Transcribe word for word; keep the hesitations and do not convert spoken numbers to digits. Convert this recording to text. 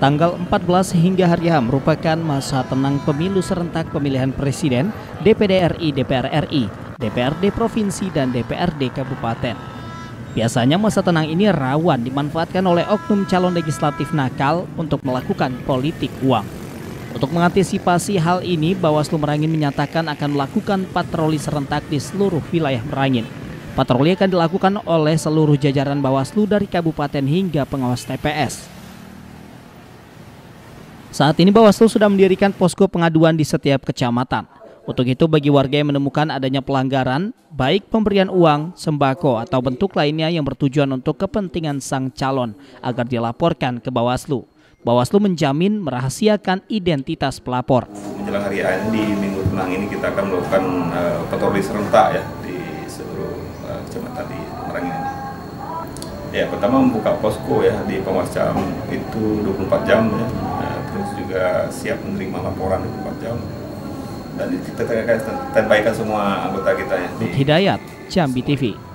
Tanggal empat belas hingga hari H merupakan masa tenang pemilu serentak pemilihan presiden, D P D R I, D P R R I, D P R D Provinsi, dan D P R D Kabupaten. Biasanya masa tenang ini rawan dimanfaatkan oleh oknum calon legislatif nakal untuk melakukan politik uang. Untuk mengantisipasi hal ini, Bawaslu Merangin menyatakan akan melakukan patroli serentak di seluruh wilayah Merangin. Patroli akan dilakukan oleh seluruh jajaran Bawaslu dari kabupaten hingga pengawas T P S. Saat ini Bawaslu sudah mendirikan posko pengaduan di setiap kecamatan. Untuk itu bagi warga yang menemukan adanya pelanggaran, baik pemberian uang, sembako, atau bentuk lainnya yang bertujuan untuk kepentingan sang calon agar dilaporkan ke Bawaslu. Bawaslu menjamin merahasiakan identitas pelapor. Menjelang hari H di Minggu Tenang ini kita akan melakukan uh, patroli serentak ya di seluruh uh, kecamatan di Merangin ini. Ya, pertama membuka posko ya di pengawas jam itu dua puluh empat jam ya. Nah, terus juga siap menerima laporan dua puluh empat jam. Dan kita akan standby-kan semua anggota kita ya. Hidayat, Jambi T V.